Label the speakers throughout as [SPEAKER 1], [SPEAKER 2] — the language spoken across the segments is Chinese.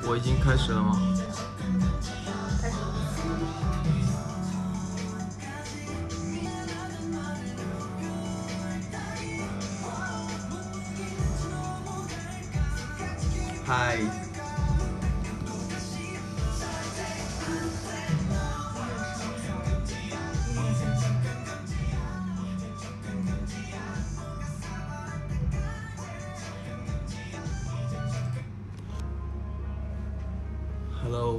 [SPEAKER 1] 我已经开始了吗？
[SPEAKER 2] 开始。
[SPEAKER 1] 嗨。Hello。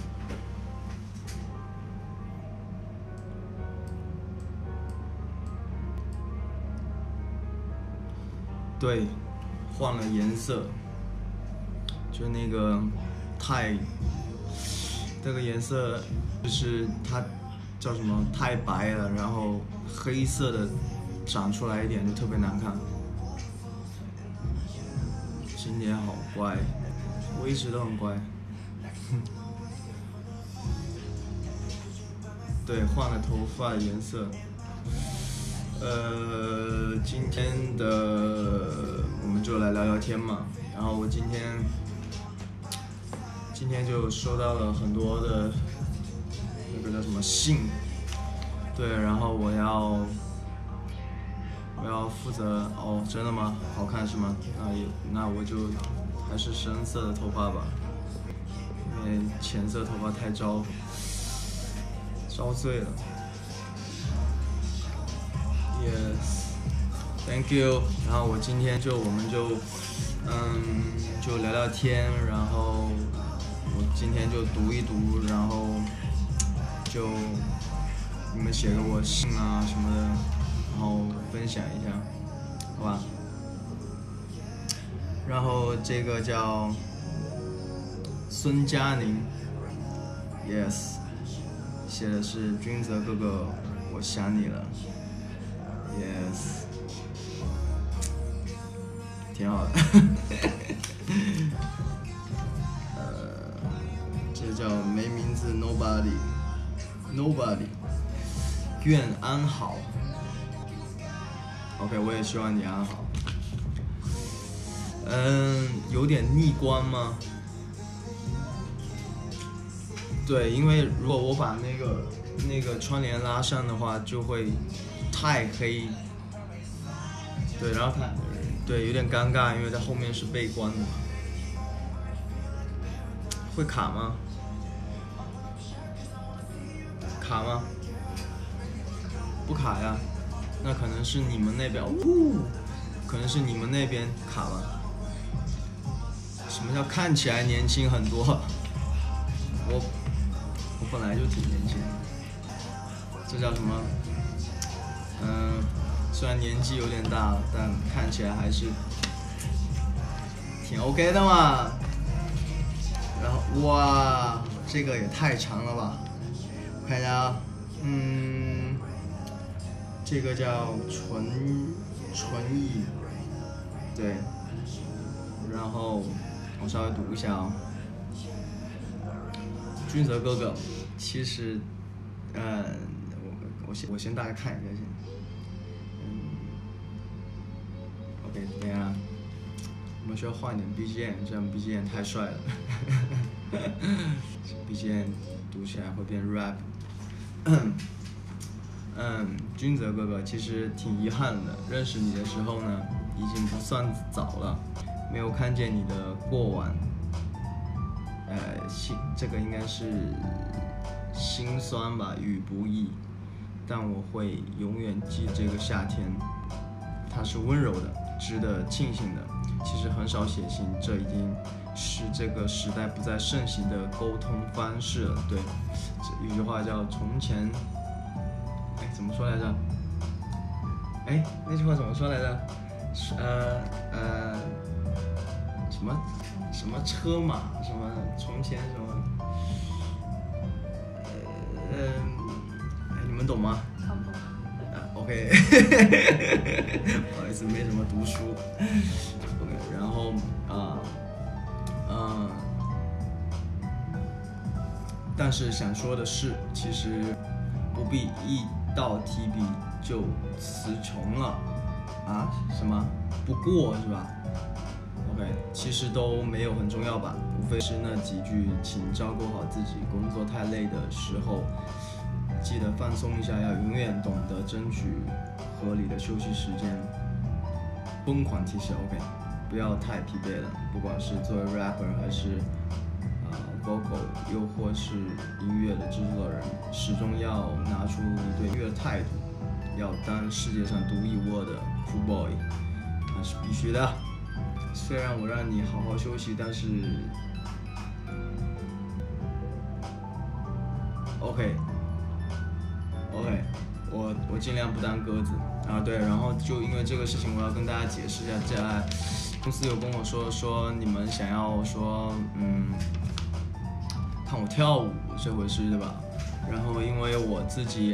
[SPEAKER 1] 对，换了颜色，就那个这个颜色就是它叫什么太白了，然后黑色的长出来一点就特别难看。今年好乖，我一直都很乖。对，换了头发颜色。今天的我们就来聊聊天嘛。然后我今天就收到了很多的那个叫什么信，对，然后我要负责。哦，真的吗？好看是吗？那我就还是深色的头发吧，因为浅色头发太招罪了。Yes, thank you。然后我们就聊聊天，然后我今天就读一读，然后就你们写给我信啊什么的，然后分享一下，好吧？然后这个叫孙佳宁 ，Yes， 写的是君泽哥哥，我想你了。Yes， 挺好的。这叫没名字 Nobody， 愿安好。OK， 我也希望你安好。有点逆光吗？对，因为如果我把那个窗帘拉上的话，就会太黑，对，然后对有点尴尬，因为它后面是背光的。会卡吗？卡吗？不卡呀，那可能是你们那边，可能是你们那边卡了。什么叫看起来年轻很多？我本来就挺年轻的，这叫什么？虽然年纪有点大了，但看起来还是挺 OK 的嘛。然后哇，这个也太长了吧！我看一下啊，这个叫纯艺，对。然后我稍微读一下啊，君泽哥哥，其实，我先大概看一下先。OK， 等一下，我们需要换一点 BGM， 这样 BGM 太帅了。BGM 读起来会变 rap。君泽哥哥，其实挺遗憾的，认识你的时候呢，已经不算早了，没有看见你的过往。这个应该是心酸吧，与不易，但我会永远记这个夏天，它是温柔的，值得庆幸的。其实很少写信，这已经是这个时代不再盛行的沟通方式了。对，有句话叫从前，怎么说来着？那句话怎么说来着？什么车马，什么从前什么，你们懂吗？
[SPEAKER 2] 差不多。
[SPEAKER 1] OK， 不好意思，没怎么读书。OK， 然后但是想说的是，其实不必一到提笔就词穷了啊？什么？不过是吧 OK， 其实都没有很重要吧，无非是那几句，请照顾好自己，工作太累的时候，记得放松一下，要永远懂得争取合理的休息时间。疯狂提示 OK， 不要太疲惫了，不管是作为 rapper 还是vocal， 又或是音乐的制作人，始终要拿出你对音乐的态度，要当世界上独一无二的 cool boy， 那是必须的。虽然我让你好好休息，但是 OK， 我尽量不当鸽子啊。对，然后就因为这个事情，我要跟大家解释一下，公司有跟我说你们想要说看我跳舞这回事，对吧？然后因为我自己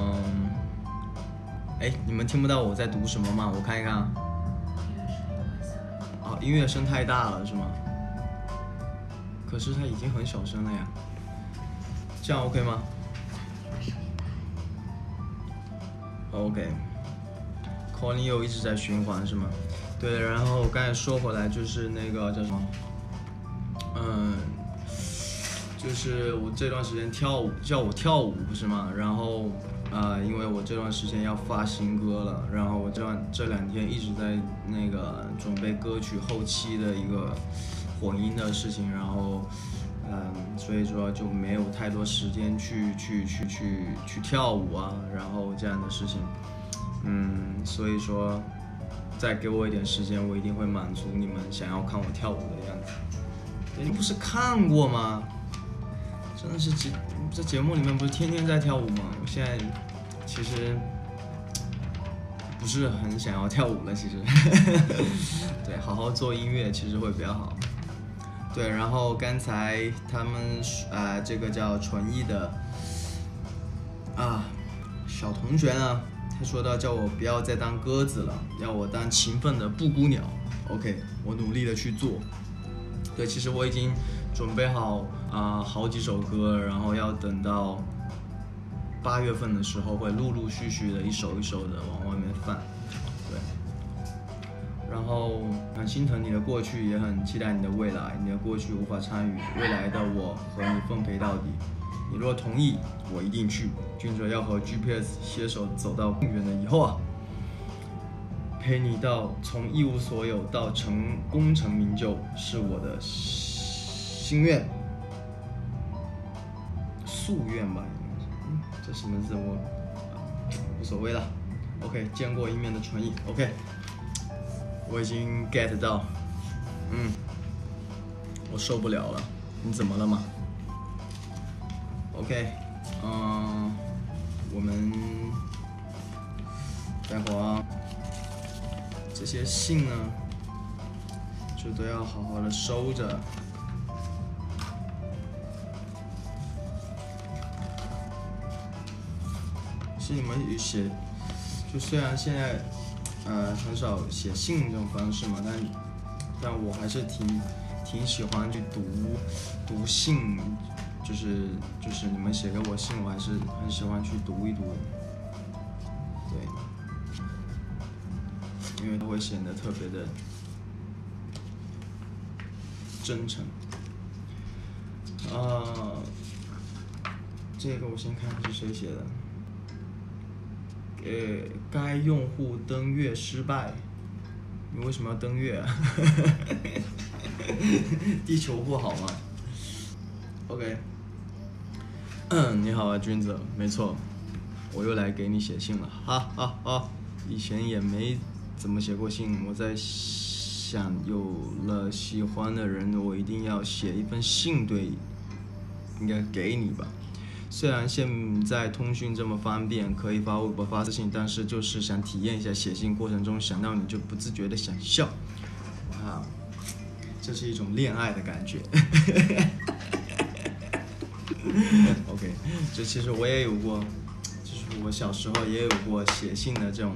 [SPEAKER 1] 你们听不到我在读什么吗？我看一看啊。音乐声太大了是吗？可是它已经很小声了呀，这样 OK 吗？OK， Corneo 一直在循环是吗？对，然后刚才说回来就是那个叫什么？就是我这段时间叫我跳舞不是吗？然后因为我这段时间要发新歌了，然后我这两天一直在那个准备歌曲后期的一个混音的事情，然后所以说就没有太多时间去跳舞啊，然后这样的事情，所以说再给我一点时间，我一定会满足你们想要看我跳舞的样子。你不是看过吗？真的是这节目里面不是天天在跳舞吗？我现在其实不是很想要跳舞了，其实对，好好做音乐其实会比较好。对，然后刚才他们这个叫纯艺的小同学呢，他说到叫我不要再当鸽子了，要我当勤奋的布谷鸟。OK， 我努力的去做。对，其实我已经准备好好几首歌，然后要等到8月份的时候会陆陆续续的一首一首的往外面放。对，然后很心疼你的过去，也很期待你的未来。你的过去无法参与，未来的我和你奉陪到底。你若同意，我一定去。君哲要和 GPS 携手走到更远的以后啊，陪你到从一无所有到功成名就，是我的心愿、夙愿吧。这什么字我无所谓了。OK， 见过一面的纯艺。OK， 我已经 get 到。我受不了了。你怎么了吗 ？OK， 我们待会儿这些信呢，就都要好好的收着。是你们写，就虽然现在很少写信这种方式嘛，但我还是挺喜欢去读信，就是你们写给我信，我还是很喜欢去读一读的。对，因为它会显得特别的真诚。这个我先看是谁写的。该用户登月失败，你为什么要登月啊？地球不好吗 ？OK， 你好啊，君子，没错，我又来给你写信了，哈，以前也没怎么写过信，我在想，有了喜欢的人，我一定要写一份信应该给你吧。虽然现在通讯这么方便，可以发微博发私信，但是就是想体验一下写信过程中想到你就不自觉的想笑，这是一种恋爱的感觉。OK， 这其实我也有过，就是我小时候也有过写信的这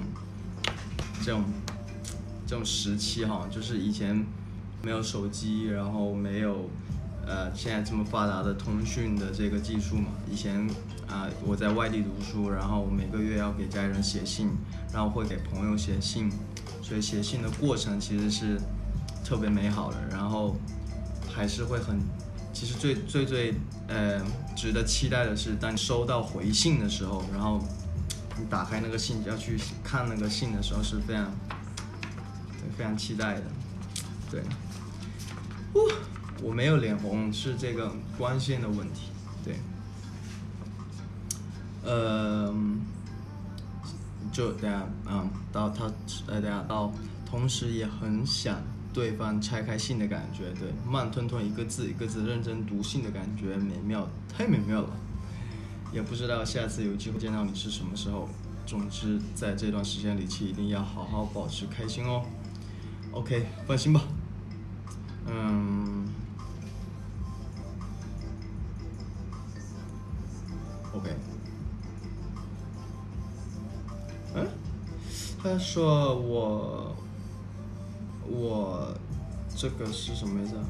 [SPEAKER 1] 种时期哈，就是以前没有手机，然后没有现在这么发达的通讯的这个技术嘛。以前我在外地读书，然后每个月要给家人写信，然后会给朋友写信，所以写信的过程其实是特别美好的，然后还是会很，其实最值得期待的是，当你收到回信的时候，然后你打开那个信要去看那个信的时候，是非常期待的。对，我没有脸红是这个关键的问题。对，就等下到他等下到，同时也很想对方拆开信的感觉，对，慢吞吞一个字一个字认真读信的感觉，美妙，太美妙了。也不知道下次有机会见到你是什么时候。总之，在这段时间里，一定要好好保持开心哦。OK， 放心吧。OK。他说我这个是什么意思啊？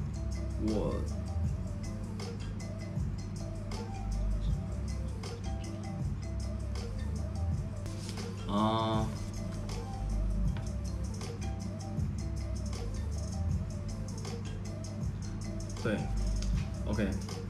[SPEAKER 1] 对 ，OK，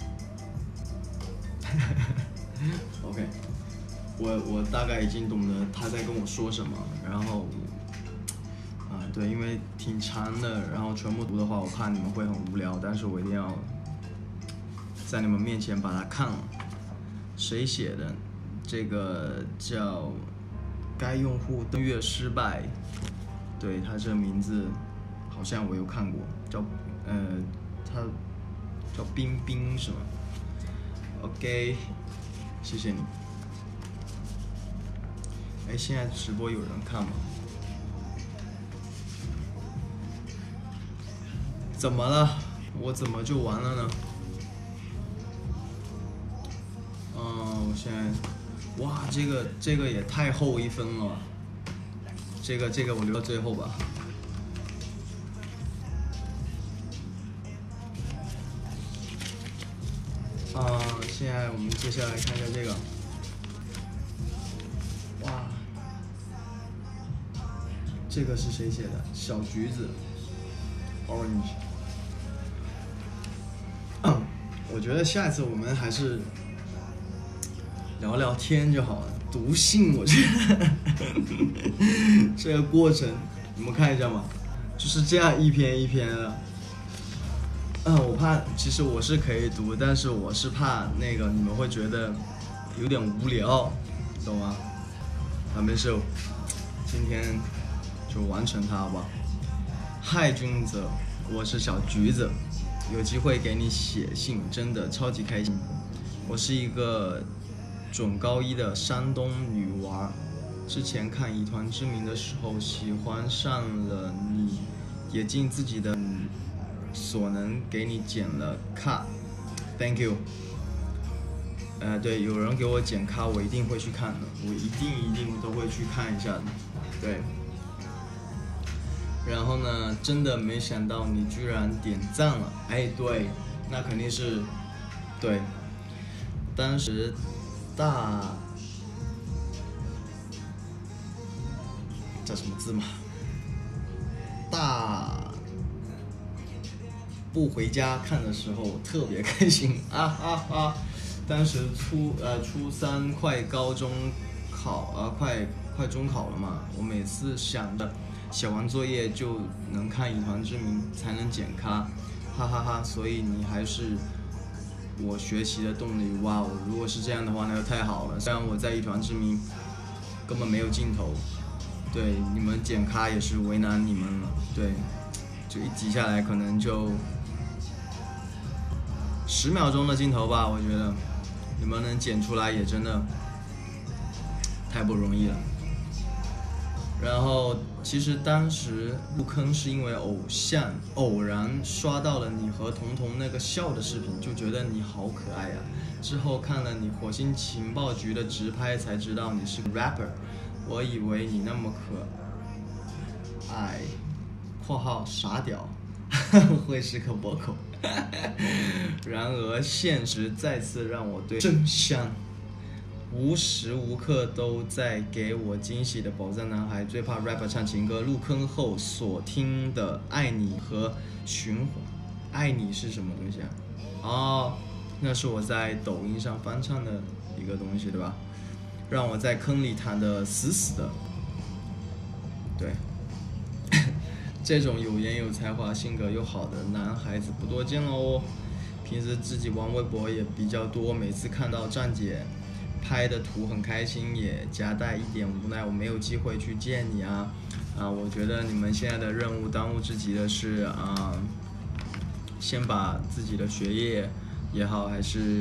[SPEAKER 1] OK， 我大概已经懂得他在跟我说什么，然后对，因为挺长的，然后全部读的话，我怕你们会很无聊，但是我一定要在你们面前把它看了。谁写的？这个叫该用户登月失败，对，他这个名字好像我有看过，他叫冰冰是吗 ？OK， 谢谢你。现在直播有人看吗？怎么了？我怎么就完了呢？我现在，哇，这个也太厚一分了吧？这个我留到最后吧。现在我们接下来看一下这个。哇，这个是谁写的？小橘子 ，Orange。我觉得下一次我们还是聊聊天就好了。读信，我觉得这个过程你们看一下嘛，就是这样一篇一篇的。我怕，其实我是可以读，但是我是怕那个你们会觉得有点无聊，懂吗？没事，今天就完成它好不好？嗨，君泽，我是小橘子，有机会给你写信，真的超级开心。我是一个准高一的山东女娃，之前看《以团之名》的时候喜欢上了你，也尽自己的所能给你剪了卡 ，Thank you。对，有人给我剪卡，我一定会去看的，我一定都会去看一下的，对。然后呢，真的没想到你居然点赞了，对，那肯定是，对，当时叫什么字嘛？不回家看的时候特别开心当时初三快高中考快中考了嘛，我每次想着写完作业就能看《以团之名》才能剪咖，哈哈哈！所以你还是我学习的动力，哇哦！如果是这样的话，那就太好了。虽然我在《以团之名》根本没有镜头，对，你们剪咖也是为难你们了，对，就一集下来可能就10秒钟的镜头吧，我觉得你们能剪出来也真的太不容易了。然后其实当时入坑是因为偶然刷到了你和彤彤那个笑的视频，就觉得你好可爱呀。之后看了你火星情报局的直拍，才知道你是个 rapper。我以为你那么可爱（括号傻屌）会是个播口。然而现实再次让我对真相无时无刻都在给我惊喜的宝藏男孩，最怕 rapper 唱情歌，入坑后所听的爱你和循环。爱你是什么东西啊？哦，那是我在抖音上翻唱的一个东西，对吧？让我在坑里弹得死死的。对，这种有颜有才华、性格又好的男孩子不多见哦。平时自己玩微博也比较多，每次看到站姐拍的图很开心，也夹带一点无奈，我没有机会去见你啊！我觉得你们现在的任务当务之急的是先把自己的学业也好，还是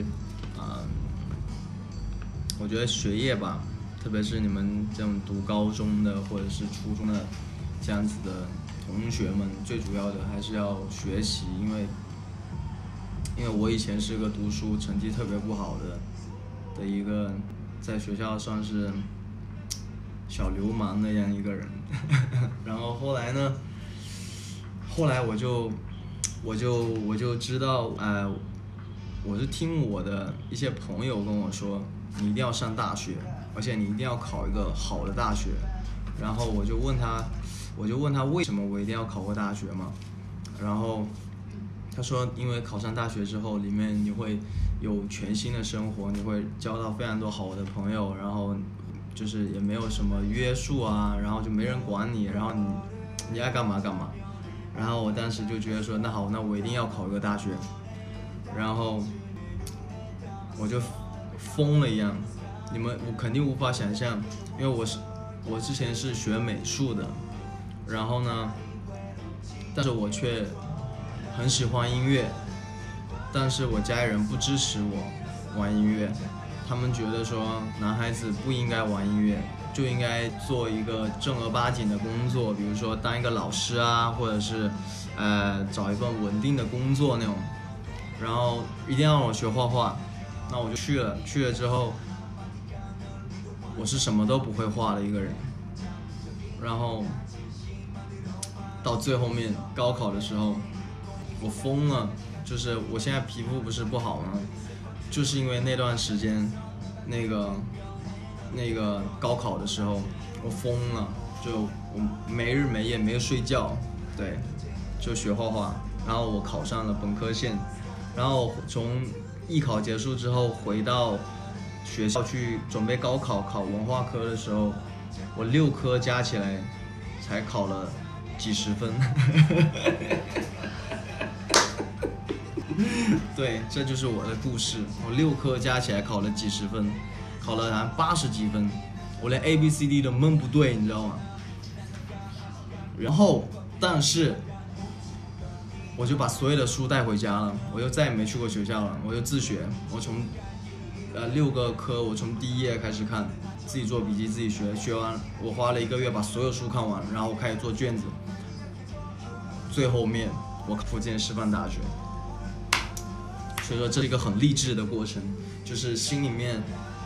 [SPEAKER 1] 我觉得学业吧，特别是你们这种读高中的或者是初中的这样子的同学们，最主要的还是要学习，因为我以前是个读书成绩特别不好的一个，在学校算是小流氓那样一个人。然后后来呢，我就知道，我是听我的一些朋友跟我说，你一定要上大学，而且你一定要考一个好的大学。然后我就问他为什么我一定要考个大学嘛？然后他说，因为考上大学之后，里面你会有全新的生活，你会交到非常多好的朋友，然后就是也没有什么约束啊，然后就没人管你，然后你爱干嘛干嘛。然后我当时就觉得说，那好，那我一定要考一个大学。然后我就疯了一样，我肯定无法想象，因为我之前是学美术的，然后呢，但是我却很喜欢音乐，但是我家里人不支持我玩音乐，他们觉得说男孩子不应该玩音乐，就应该做一个正儿八经的工作，比如说当一个老师啊，或者是找一份稳定的工作那种，然后一定要让我学画画，那我就去了之后，我是什么都不会画的一个人，然后到最后面高考的时候我疯了，就是我现在皮肤不是不好吗？就是因为那段时间，那个高考的时候，我疯了，就我没日没夜没有睡觉，对，就学画画，然后我考上了本科线，然后从艺考结束之后回到学校去准备高考，考文化科的时候，我6科加起来才考了几十分。对，这就是我的故事。我6科加起来考了几十分，考了80几分，我连 ABCD 都蒙不对，你知道吗？然后，但是我就把所有的书带回家了，我就再也没去过学校了，我就自学。我从6个科，我从第1页开始看，自己做笔记，自己学，学完我花了1个月把所有书看完，然后我开始做卷子。最后面我考福建师范大学。所以说这是一个很励志的过程，就是心里面，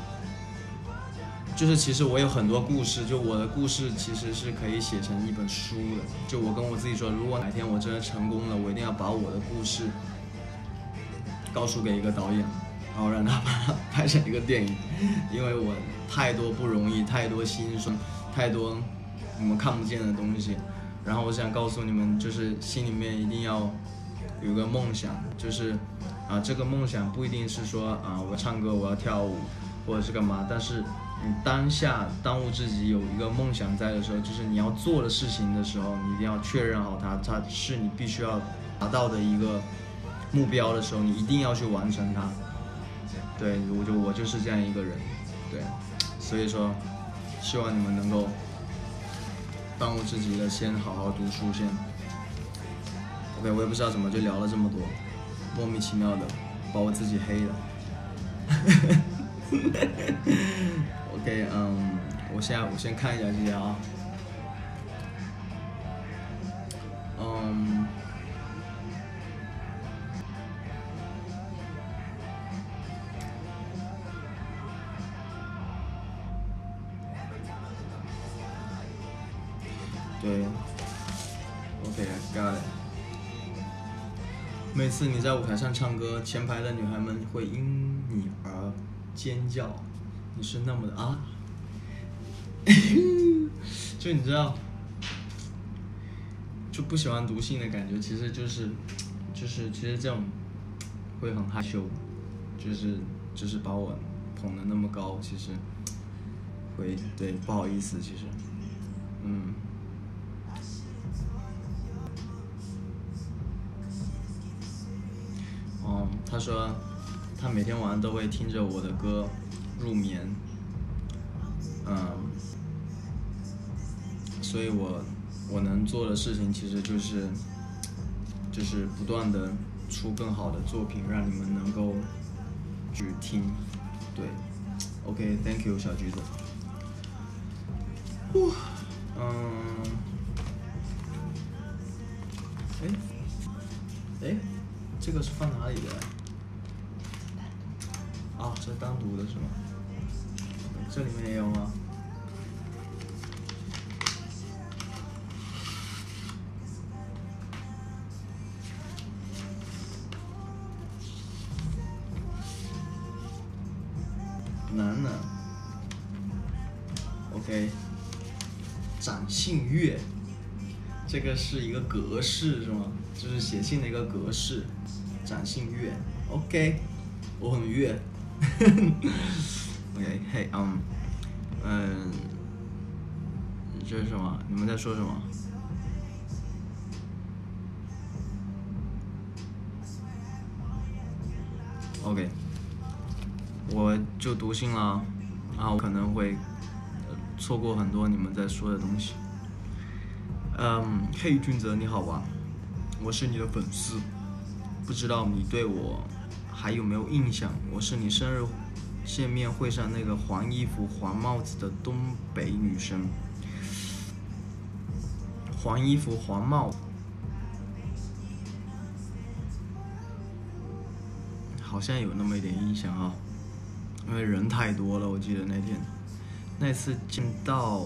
[SPEAKER 1] 就是其实我有很多故事，就我的故事其实是可以写成一本书的。就我跟我自己说，如果哪天我真的成功了，我一定要把我的故事告诉给一个导演，然后让他把它拍成一个电影，因为我太多不容易，太多心酸，太多你们看不见的东西。然后我想告诉你们，就是心里面一定要有个梦想，就是这个梦想不一定是说我要唱歌，我要跳舞，或者是干嘛，但是你当下当务之急有一个梦想在的时候，就是你要做的事情的时候，你一定要确认好它是你必须要达到的一个目标的时候，你一定要去完成它。对，我就是这样一个人，对，所以说希望你们能够当务之急的先好好读书先。OK， 我也不知道怎么就聊了这么多，莫名其妙的把我自己黑了。OK， 我先看一下这些啊。对 ，OK， got it。每次你在舞台上唱歌，前排的女孩们会因你而尖叫， 你是那么的啊，就你知道，就不喜欢读信的感觉，其实其实这种会很害羞，就是把我捧得那么高，其实会对不好意思，其实，他说他每天晚上都会听着我的歌入眠，所以我能做的事情其实就是不断的出更好的作品，让你们能够去听，对 ，OK，Thank you 小橘子，这个是放哪里的？啊，这单独的是吗？这里面也有吗？难呢。OK， 展信乐，这个是一个格式是吗？就是写信的一个格式。展信乐 ，OK， 我很乐。OK， 嘿，这是什么？你们在说什么？OK， 我就读信了，然后我可能会错过很多你们在说的东西。嘿，俊泽你好吧，我是你的粉丝，不知道你对我还有没有印象？我是你生日见面会上那个黄衣服黄帽子的东北女生。黄衣服黄帽子。好像有那么一点印象啊，因为人太多了，我记得那次见到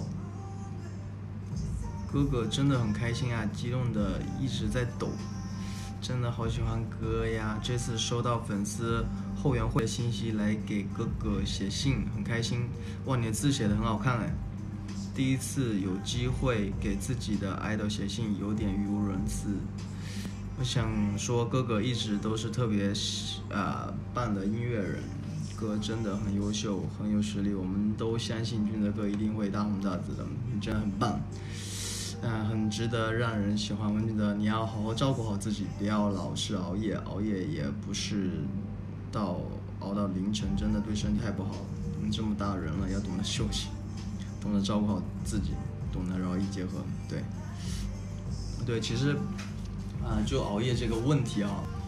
[SPEAKER 1] 哥哥真的很开心啊，激动的一直在抖，真的好喜欢哥呀！这次收到粉丝后援会的信息来给哥哥写信，很开心。哇，你的字写得很好看哎！第一次有机会给自己的idol写信，有点语无伦次。我想说，哥哥一直都是特别棒的音乐人，哥真的很优秀，很有实力，我们都相信俊泽哥一定会大红大紫的，你真的很棒，很值得让人喜欢。文俊泽，你要好好照顾好自己，不要老是熬夜，熬夜也不是熬到凌晨，真的对身体太不好了。你这么大人了，要懂得休息，懂得照顾好自己，懂得劳逸结合。对，其实。就熬夜这个问题啊，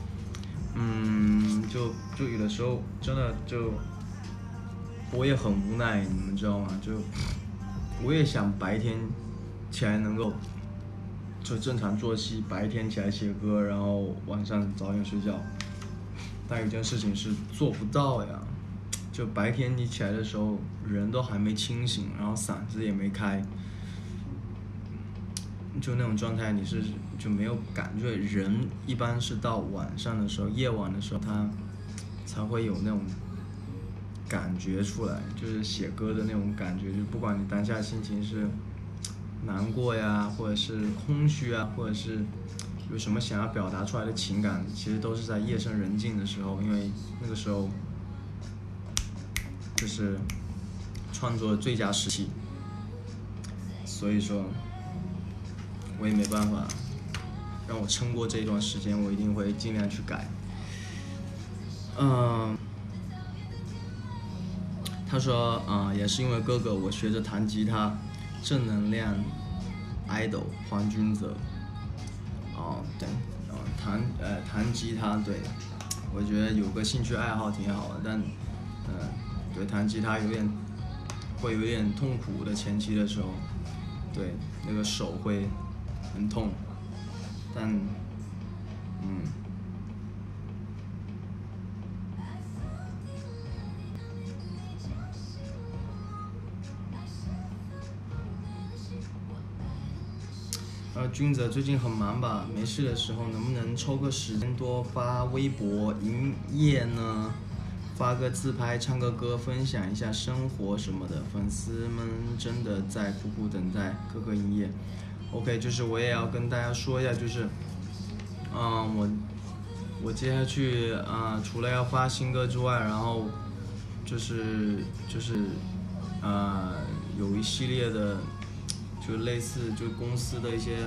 [SPEAKER 1] 就有的时候真的就我也很无奈，你们知道吗？就我也想白天起来能够就正常作息，白天起来写歌，然后晚上早点睡觉，但有件事情是做不到呀，就白天你起来的时候人都还没清醒，然后嗓子也没开。就那种状态，你是就没有感觉。人一般是到晚上的时候，夜晚的时候，他才会有那种感觉出来，就是写歌的那种感觉。就不管你当下心情是难过呀，或者是空虚啊，或者是有什么想要表达出来的情感，其实都是在夜深人静的时候，因为那个时候就是创作的最佳时期。所以说。我也没办法，让我撑过这一段时间，我一定会尽量去改。他说也是因为哥哥，我学着弹吉他，正能量 idol 黄君泽。对，弹吉他，对，我觉得有个兴趣爱好挺好的，但对，弹吉他会有点痛苦的，前期的时候，对，那个手会。很痛，但君泽最近很忙吧？没事的时候能不能抽个时间多发微博营业呢？ 发个自拍，唱个歌，分享一下生活什么的。粉丝们真的在苦苦等待哥哥营业。OK， 就是我也要跟大家说一下，就是，我接下去除了要发新歌之外，然后就是有一系列的，就类似就公司的一些，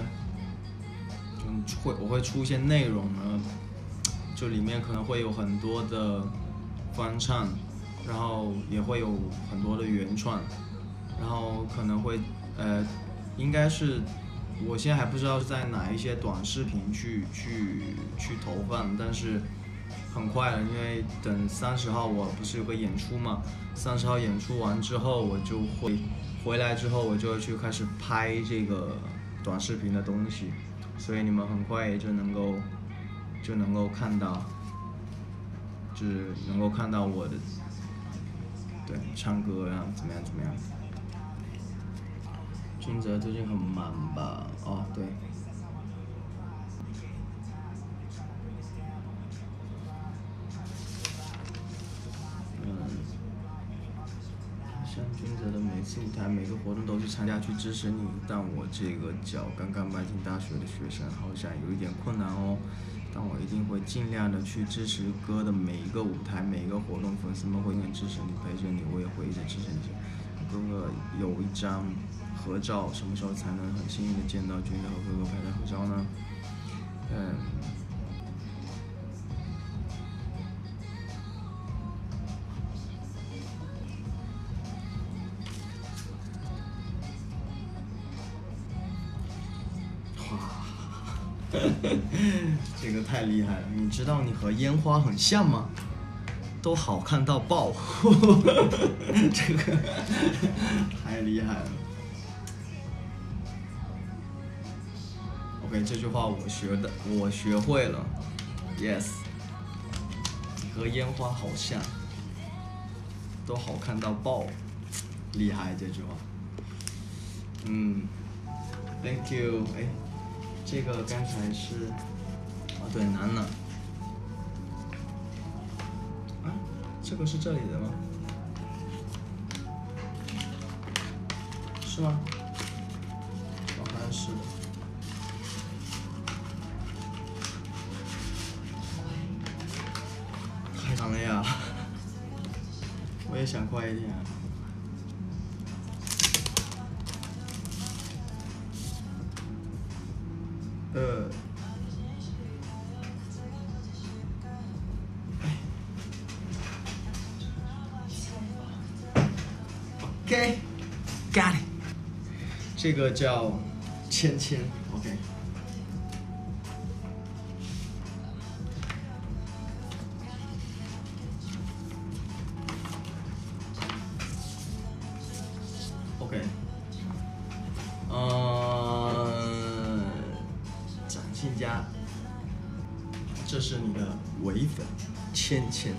[SPEAKER 1] 我会出一些内容呢，就里面可能会有很多的翻唱，然后也会有很多的原创，然后可能会应该是我现在还不知道在哪一些短视频去投放，但是很快了，因为等30号我不是有个演出嘛，30号演出完之后我就会回来之后我就会去开始拍这个短视频的东西，所以你们很快也就能够看到，就是能够看到我的对唱歌呀怎么样。君泽最近很忙吧？哦，对。像君泽的每次舞台、每个活动都去参加去支持你，但我这个脚刚刚迈进大学的学生好像有一点困难哦。但我一定会尽量的去支持哥的每一个舞台、每一个活动，粉丝们会永远支持你、陪着你，我也会一直支持你。哥哥有一张合照，什么时候才能很幸运的见到君泽和哥哥拍的合照呢？这个太厉害了！你知道你和烟花很像吗？都好看到爆！这个太厉害了。OK， 这句话我学会了。Yes， 你和烟花好像，都好看到爆，厉害这句话。Thank you。哎，这个刚才是，对，男的。这个是这里的吗？是吗？好像是的。太长了呀！我也想快一点。OK， got it。这个叫芊芊 ，OK。OK， 展信佳，这是你的唯粉芊芊。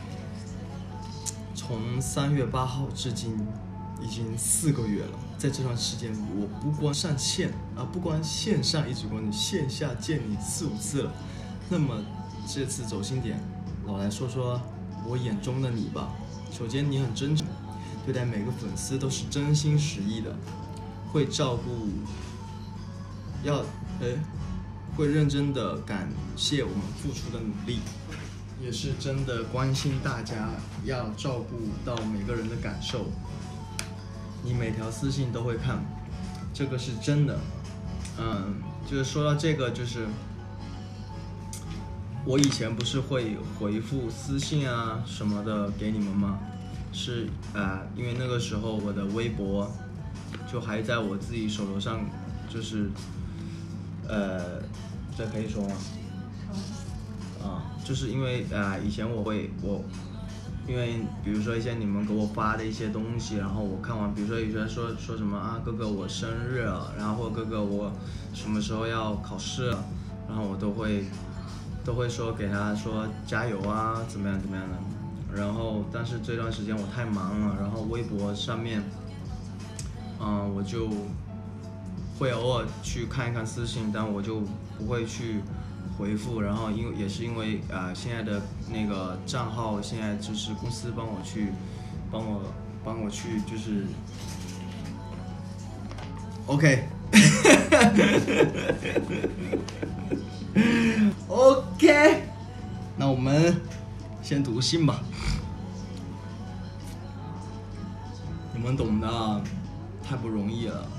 [SPEAKER 1] 从3月8号至今，已经4个月了。在这段时间，我不光线上一直关注，线下见你4、5次了。那么这次走心点，我来说说我眼中的你吧。首先，你很真诚，对待每个粉丝都是真心实意的，会照顾，会认真的感谢我们付出的努力。也是真的关心大家，要照顾到每个人的感受。你每条私信都会看，这个是真的。就是说到这个，就是我以前不是会回复私信啊什么的给你们吗？是因为那个时候我的微博就还在我自己手头上，就是这可以说吗？就是因为以前因为比如说一些你们给我发的一些东西，然后我看完，比如说有些人说什么哥哥我生日了，然后或哥哥我什么时候要考试了，然后我都会说给他说加油啊，怎么样的。然后但是这段时间我太忙了，然后微博上面我就会偶尔去看一看私信，但我就不会去回复，然后也是因为现在的那个账号现在就是公司帮我去就是 OK OK， 那我们先读信吧，你们懂的，太不容易了。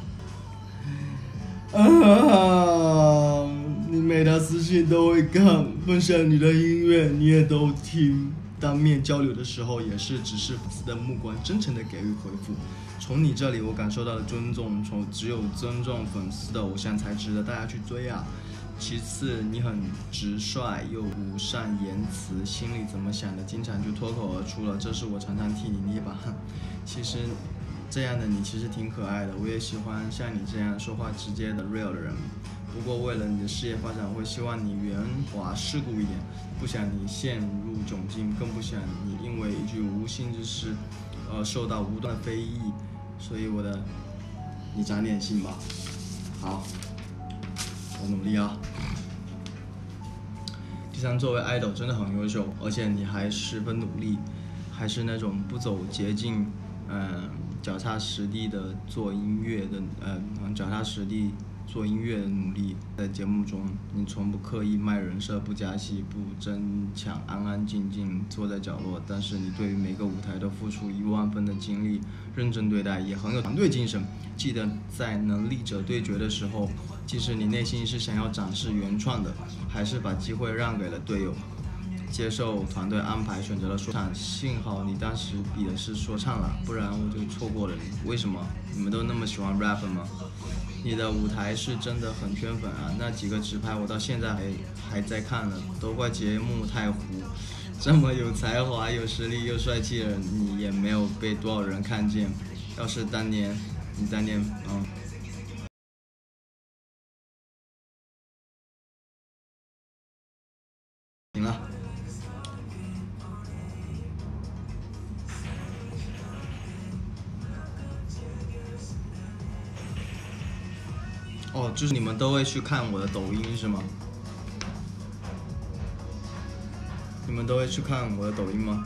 [SPEAKER 1] 你每条私信都会看，分享你的音乐你也都听，当面交流的时候也是直视粉丝的目光，真诚的给予回复。从你这里我感受到了尊重，只有尊重粉丝的偶像才值得大家去追啊。其次，你很直率又不善言辞，心里怎么想的经常就脱口而出了，这是我常常替你捏把汗。其实这样的你其实挺可爱的，我也喜欢像你这样说话直接的 real 的人。不过为了你的事业发展，我会希望你圆滑世故一点，不想你陷入窘境，更不想你因为一句无心之事受到无端的非议。所以你长点心吧。好，我努力啊。第三，作为 idol 真的很优秀，而且你还十分努力，还是那种不走捷径，脚踏实地的做音乐的，脚踏实地做音乐的努力。在节目中，你从不刻意卖人设，不加戏，不争抢，安安静静坐在角落。但是你对于每个舞台都付出10000分的精力，认真对待，也很有团队精神。记得在能力者对决的时候，即使你内心是想要展示原创的，还是把机会让给了队友，接受团队安排，选择了说唱。幸好你当时比的是说唱了，不然我就错过了你。为什么？你们都那么喜欢 rap 吗？你的舞台是真的很圈粉啊！那几个直拍我到现在还在看呢，都怪节目太糊。这么有才华、有实力又帅气的人，你也没有被多少人看见。要是你当年行了。哦，就是你们都会去看我的抖音是吗？你们都会去看我的抖音吗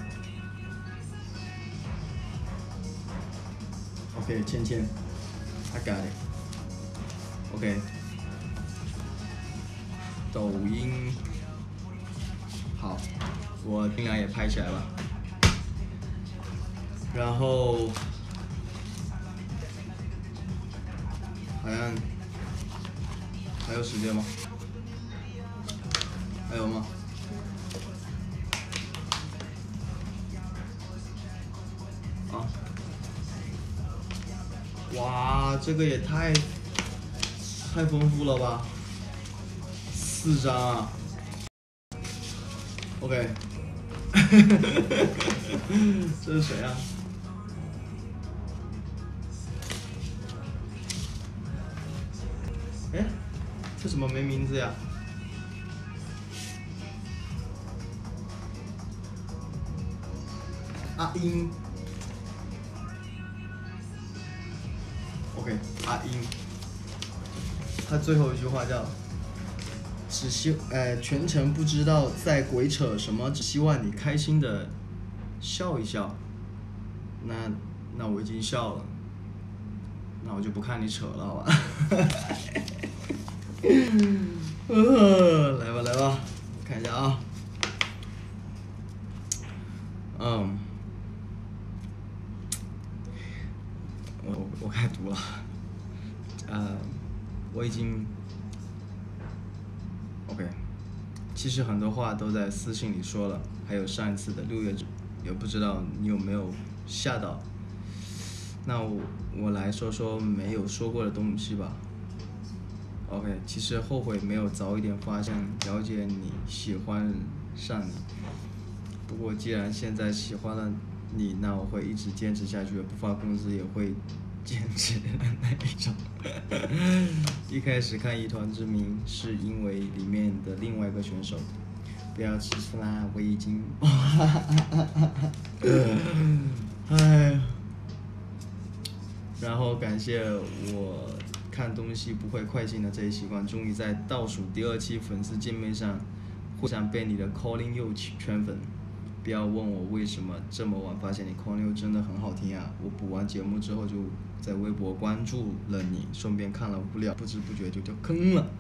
[SPEAKER 1] ？OK， 芊芊 ，I got it。OK， 抖音，好，我尽量也拍起来吧。然后，好像还有时间吗？还有吗？啊！哇，这个也太丰富了吧！4张啊 ！OK， 这是谁啊？哎，这怎么没名字呀？阿英 ，OK， 阿英，他最后一句话叫“全程不知道在鬼扯什么，只希望你开心的笑一笑”。那我已经笑了，那我就不看你扯了，好吧？来吧来吧，看一下啊。我开始读了。我已经 OK。其实很多话都在私信里说了，还有上一次的6月，也不知道你有没有吓到。那我来说说没有说过的东西吧。OK， 其实后悔没有早一点发现、了解你、喜欢上你。不过既然现在喜欢了你，那我会一直坚持下去，不发工资也会坚持的那一种。一开始看一团之名是因为里面的另外一个选手。不要吃醋啦，我已经哎，然后感谢我看东西不会快进的这一习惯，终于在倒数第2期粉丝见面上，会上被你的 Calling You 圈粉。不要问我为什么这么晚发现你 Calling You 真的很好听啊！我补完节目之后就在微博关注了你，顺便看了无聊，不知不觉就掉坑了。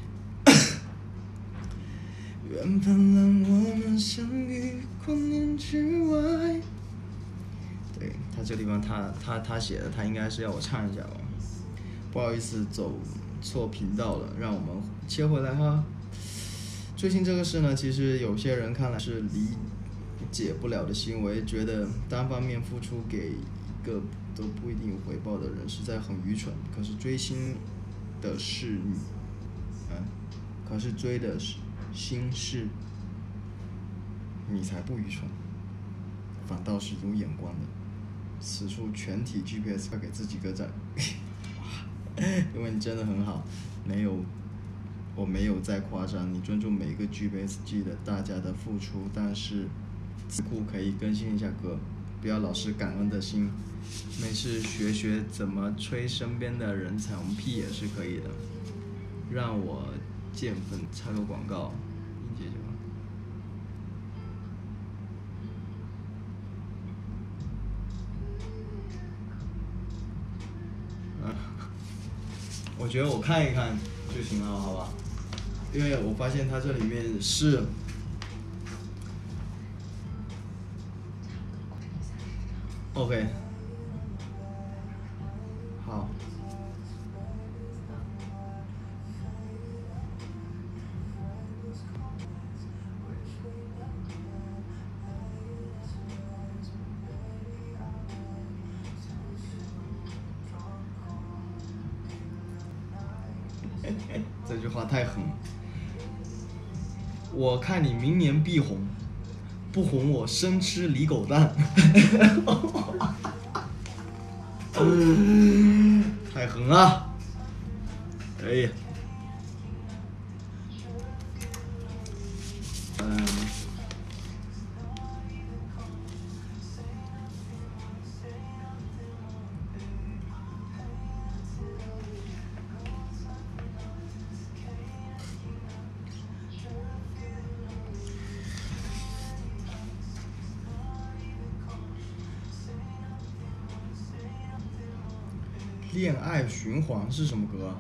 [SPEAKER 1] 缘分让我们相遇光年之外。对，他这个地方他写的，他应该是要我唱一下吧。不好意思，走错频道了，让我们切回来哈。最近这个事呢，其实有些人看来是理解不了的行为，觉得单方面付出给一个都不一定有回报的人，实在很愚蠢。可是追星的是你，可是追的是心是你才不愚蠢，反倒是有眼光的。此处全体 GPS 要给自己个赞，因为你真的很好，我没有在夸张，你尊重每一个 GPS 记得大家的付出，但是词库可以更新一下歌，不要老是感恩的心，没事学怎么吹身边的人彩虹屁也是可以的。让我见粉插个广告，你解决吧。我觉得我看一看就行了，好吧？因为我发现它这里面是，OK， 好。这句话太狠了。我看你明年必红，不红我生吃李狗蛋。太狠了！哎呀，恋爱循环是什么歌？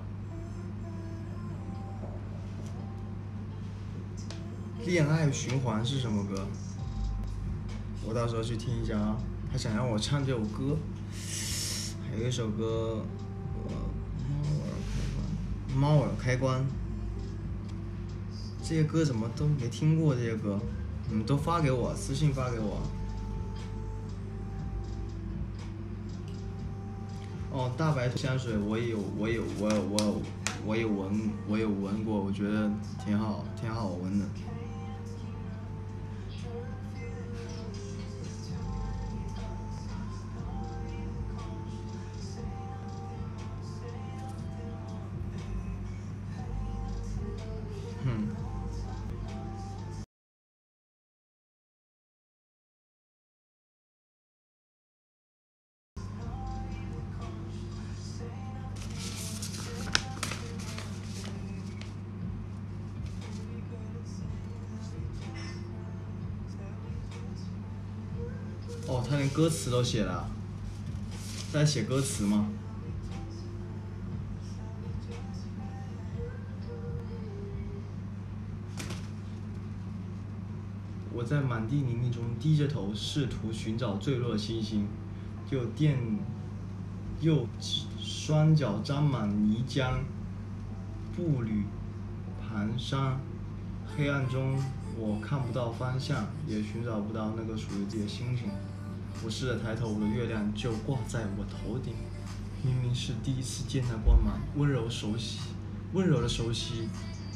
[SPEAKER 1] 恋爱循环是什么歌？我到时候去听一下啊。他想让我唱这首歌，还有一首歌，猫耳开关。这些歌怎么都没听过？这些歌，你们都发给我，私信发给我。哦，大白香水我有闻过，我觉得挺好闻的。哦，他连歌词都写了，在写歌词吗？我在满地泥泞中低着头，试图寻找坠落的星星，又双脚沾满泥浆，步履蹒跚，黑暗中我看不到方向，也寻找不到那个属于自己的星星。我试着抬头，我的月亮就挂在我头顶，明明是第一次见那光芒，温柔的熟悉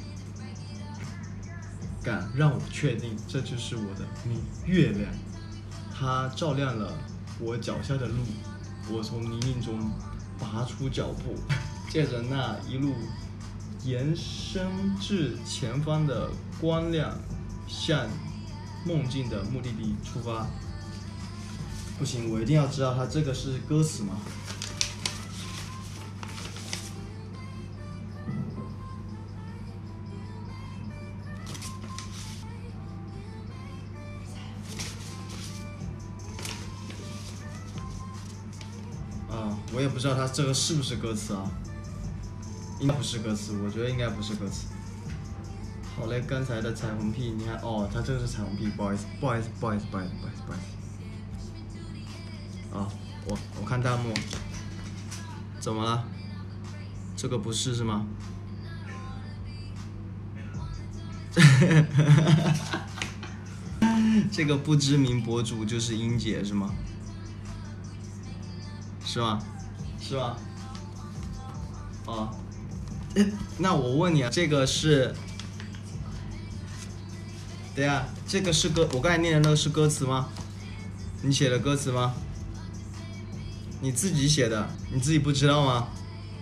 [SPEAKER 1] 感让我确定这就是我的月亮，它照亮了我脚下的路。我从泥泞中拔出脚步，借着那一路延伸至前方的光亮，向梦境的目的地出发。不行，我一定要知道它这个是歌词吗？ 我也不知道它这个是不是歌词啊，应该不是歌词，我觉得应该不是歌词。好嘞，刚才的彩虹屁，你看哦，它这个是彩虹屁，不好意思。啊，我看弹幕，怎么了？这个不是吗？这个不知名博主就是英姐是吗？是吗？是吗？哦，那我问你啊，这个是，等一下，这个是歌，我刚才念的那个是歌词吗？你写的歌词吗？你自己写的，你自己不知道吗？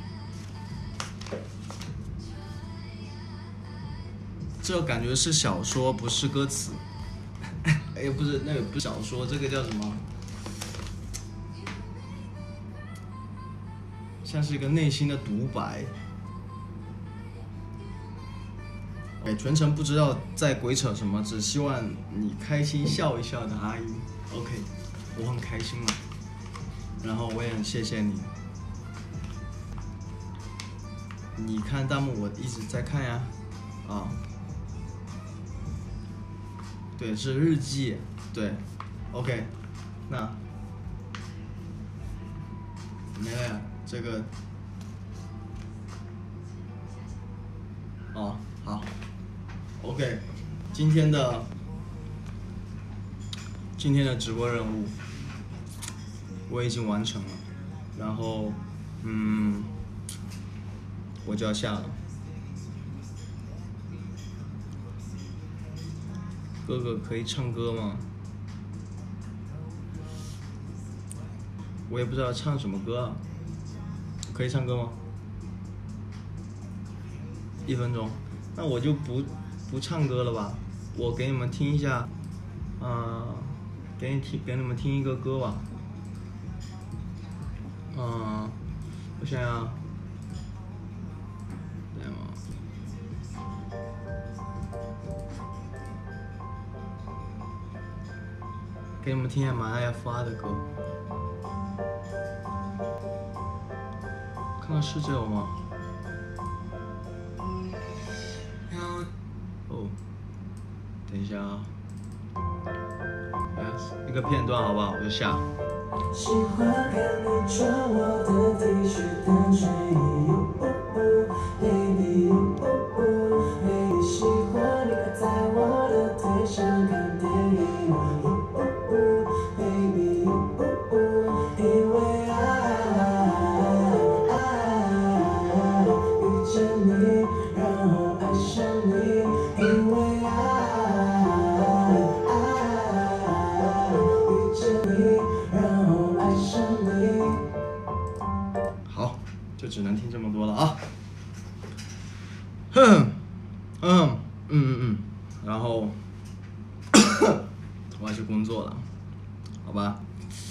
[SPEAKER 1] 这感觉是小说，不是歌词。哎，不是，那也不是小说，这个叫什么？像是一个内心的独白。哎，全程不知道在鬼扯什么，只希望你开心笑一笑的阿姨。OK， 我很开心了，然后我也很谢谢你。你看弹幕，我一直在看呀。啊，对，是日记，对 ，OK， 那没了呀，这个，哦，好 ，OK， 今天的直播任务我已经完成了，然后，我就要下了。哥哥可以唱歌吗？我也不知道唱什么歌啊。可以唱歌吗？1分钟，那我就不唱歌了吧。我给你们听一下，给你们听一个歌吧。我想想，对吗？给你们听一下马爱发的歌，看看是这首吗？哦，等一下啊，一个片段好不好？我就下。喜欢看你穿我的 T 恤单睡衣 ，baby baby 喜欢你靠在我的腿上看电影 ，baby 因为爱遇见你，然后爱上你，因为爱遇见你。好，就只能听这么多了啊。然后我要去工作了，好吧？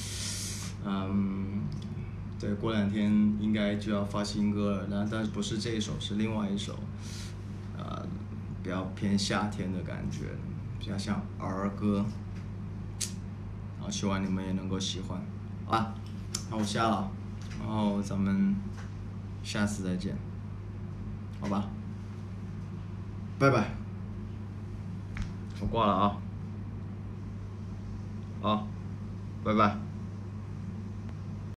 [SPEAKER 1] 对，过2天应该就要发新歌了，但是不是这一首，是另外一首，比较偏夏天的感觉，比较像儿歌。然后希望你们也能够喜欢，好吧？那我下了，然后咱们下次再见，好吧？拜拜，我挂了啊，好，拜拜。